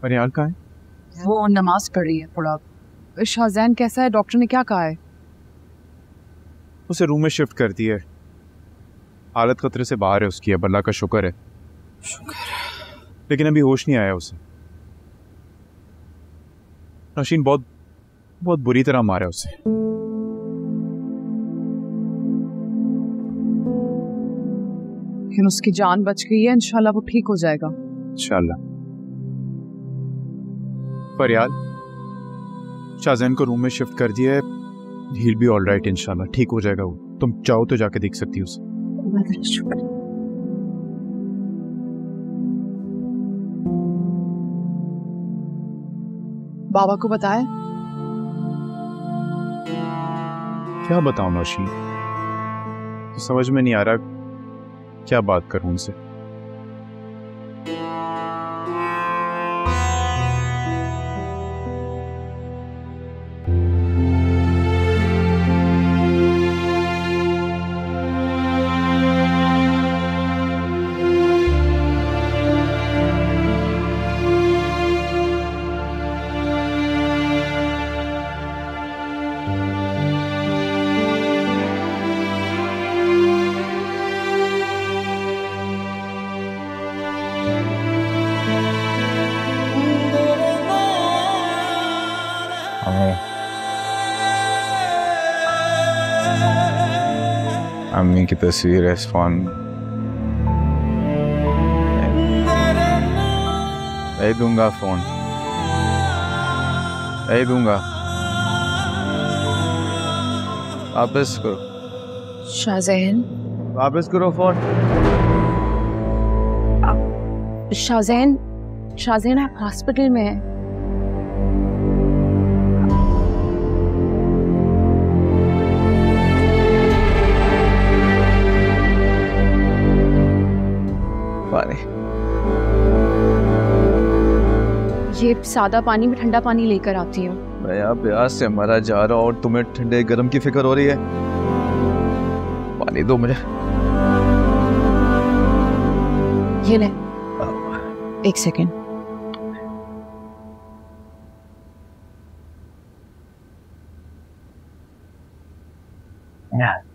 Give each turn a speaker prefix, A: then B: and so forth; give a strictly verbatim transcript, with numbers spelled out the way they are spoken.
A: परियाल कहाँ है?
B: वो नमाज पढ़ रही है थोड़ा। शाहजैन कैसा है? डॉक्टर ने क्या कहा है?
A: उसे रूम में शिफ्ट कर दी है, हालत खतरे से बाहर है उसकी। अब अल्लाह का शुक्र है।
B: शुक्र।
A: लेकिन अभी होश नहीं आया उसे। नौशीन बहुत बहुत बुरी तरह मारा उसे।
B: लेकिन उसकी जान बच गई है, इंशाल्लाह वो ठीक हो जाएगा।
A: इंशाल्लाह। परियाल, शाहजैन को रूम में शिफ्ट कर दिया है, he'll be all right इंशाल्लाह, ठीक हो जाएगा वो। तुम चाहो तो जाके देख सकती हो उसे।
B: शुक्र। बाबा को बताया?
A: क्या बताऊं नौशीन, समझ में नहीं आ रहा क्या बात करूं उनसे।
C: अम्मी की तस्वीर है इस फोन में। दे दूंगा फोन, दे दूंगा। वापस करो
D: शाहजैन,
C: वापस करो फोन।
D: शाहजैन, शाहजैन आप हॉस्पिटल में हैं।
C: पानी,
D: ये सादा पानी में ठंडा पानी लेकर आती हूँ।
C: मैं यहाँ प्यास से मरा जा रहा हूँ और तुम्हें ठंडे गर्म की फिक्र हो रही है। पानी दो मुझे।
D: ये ले, एक सेकेंड।
E: Yeah.